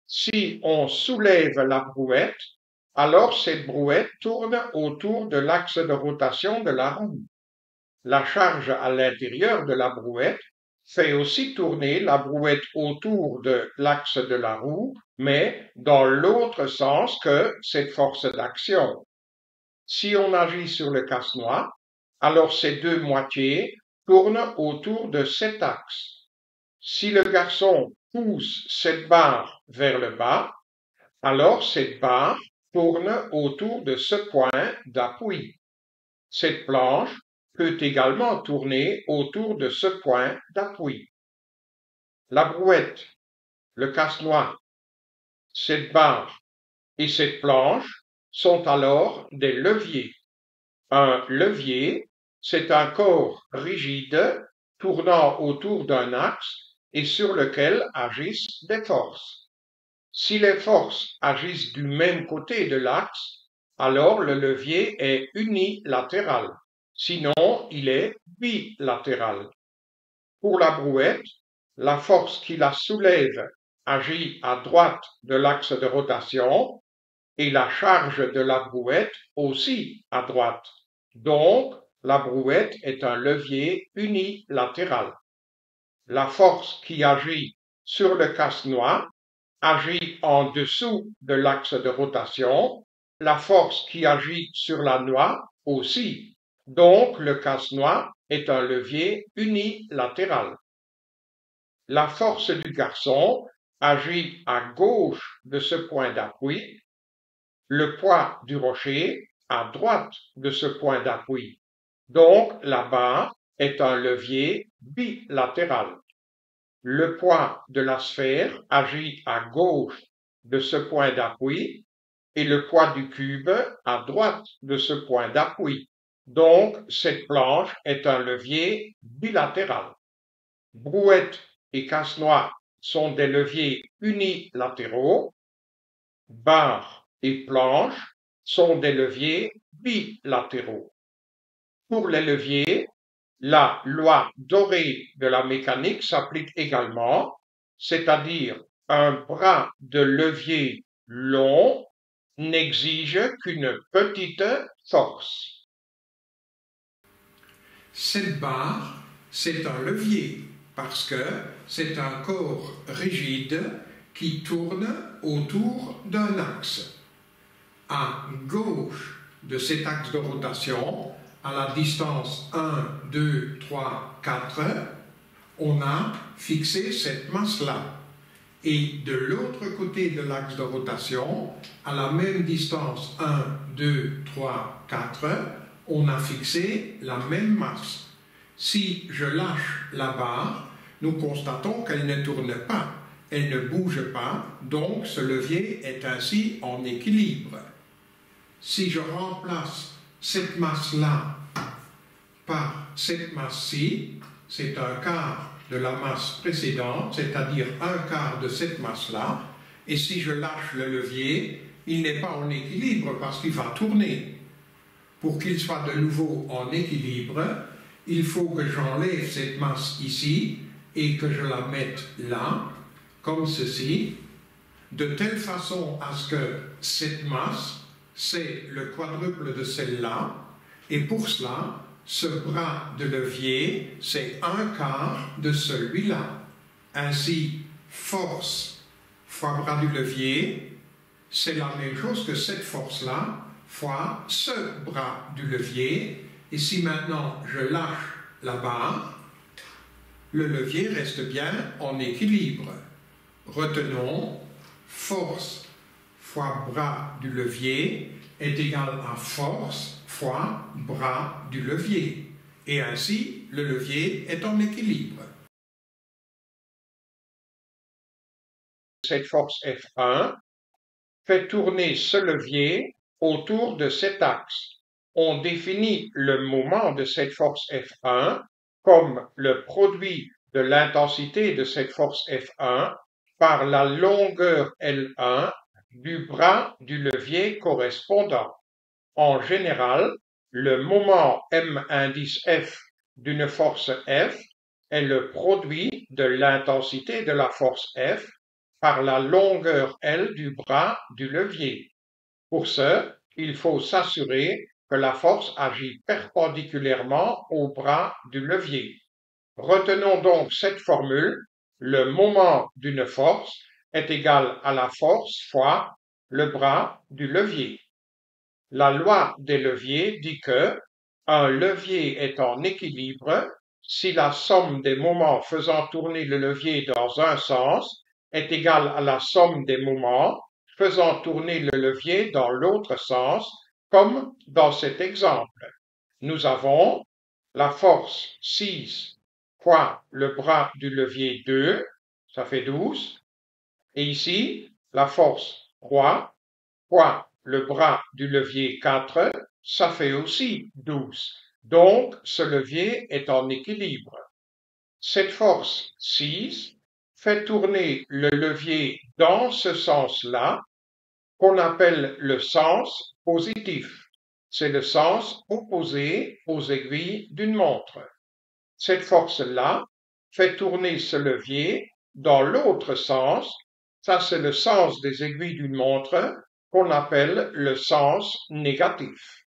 Si on soulève la brouette, alors cette brouette tourne autour de l'axe de rotation de la roue. La charge à l'intérieur de la brouette fait aussi tourner la brouette autour de l'axe de la roue, mais dans l'autre sens que cette force d'action. Si on agit sur le casse-noix, alors ces deux moitiés tournent autour de cet axe. Si le garçon pousse cette barre vers le bas, alors cette barre tourne autour de ce point d'appui. Cette planche peut également tourner autour de ce point d'appui. La brouette, le casse-noix, cette barre et cette planche sont alors des leviers. Un levier, c'est un corps rigide tournant autour d'un axe et sur lequel agissent des forces. Si les forces agissent du même côté de l'axe, alors le levier est unilatéral, sinon il est bilatéral. Pour la brouette, la force qui la soulève agit à droite de l'axe de rotation et la charge de la brouette aussi à droite. Donc, la brouette est un levier unilatéral. La force qui agit sur le casse-noix agit en dessous de l'axe de rotation, la force qui agit sur la noix aussi. Donc, le casse-noix est un levier unilatéral. La force du garçon agit à gauche de ce point d'appui, le poids du rocher à droite de ce point d'appui. Donc, la barre est un levier bilatéral. Le poids de la sphère agit à gauche de ce point d'appui et le poids du cube à droite de ce point d'appui. Donc, cette planche est un levier bilatéral. Brouette et casse-noix sont des leviers unilatéraux. Barre et planche sont des leviers bilatéraux. Pour les leviers, la loi dorée de la mécanique s'applique également, c'est-à-dire un bras de levier long n'exige qu'une petite force. Cette barre, c'est un levier parce que c'est un corps rigide qui tourne autour d'un axe. À gauche de cet axe de rotation, à la distance 1, 2, 3, 4, on a fixé cette masse-là. Et de l'autre côté de l'axe de rotation, à la même distance 1, 2, 3, 4, on a fixé la même masse. Si je lâche la barre, nous constatons qu'elle ne tourne pas, elle ne bouge pas, donc ce levier est ainsi en équilibre. Si je remplace cette masse-là par cette masse-ci, c'est un quart de la masse précédente, c'est-à-dire un quart de cette masse-là, et si je lâche le levier, il n'est pas en équilibre parce qu'il va tourner. Pour qu'il soit de nouveau en équilibre, il faut que j'enlève cette masse ici et que je la mette là, comme ceci, de telle façon à ce que cette masse, c'est le quadruple de celle-là, et pour cela, ce bras de levier, c'est un quart de celui-là. Ainsi, force fois bras du levier, c'est la même chose que cette force-là fois ce bras du levier. Et si maintenant je lâche la barre, le levier reste bien en équilibre. Retenons, force fois bras du levier est égal à force fois bras du levier. Et ainsi, le levier est en équilibre. Cette force F1 fait tourner ce levier autour de cet axe. On définit le moment de cette force F1 comme le produit de l'intensité de cette force F1 par la longueur L1 du bras du levier correspondant. En général, le moment M indice F d'une force F est le produit de l'intensité de la force F par la longueur L du bras du levier. Pour ce, il faut s'assurer que la force agit perpendiculairement au bras du levier. Retenons donc cette formule, le moment d'une force est égal à la force fois le bras du levier. La loi des leviers dit que un levier est en équilibre si la somme des moments faisant tourner le levier dans un sens est égale à la somme des moments faisant tourner le levier dans l'autre sens, comme dans cet exemple. Nous avons la force 6 fois le bras du levier 2, ça fait 12, et ici, la force 3 fois le bras du levier 4, ça fait aussi 12. Donc, ce levier est en équilibre. Cette force 6 fait tourner le levier dans ce sens-là, qu'on appelle le sens positif. C'est le sens opposé aux aiguilles d'une montre. Cette force-là fait tourner ce levier dans l'autre sens. Ça, c'est le sens des aiguilles d'une montre qu'on appelle le sens négatif.